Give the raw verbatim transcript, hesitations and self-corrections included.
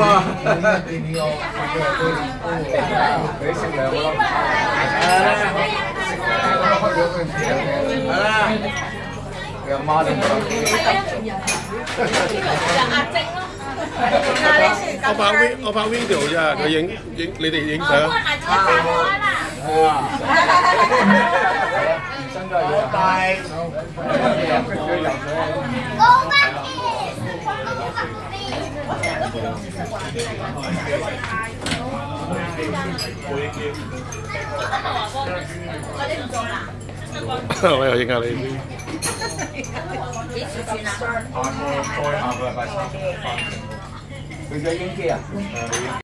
啊！你食兩個咯。係啦。你阿媽定係？壓症咯。我拍 V 我拍 video 啫，佢影影你哋影相。係啊。身都係要帶。高班機。我又影下你先。幾時轉啊？下個再下個禮拜三。佢嘅影機啊？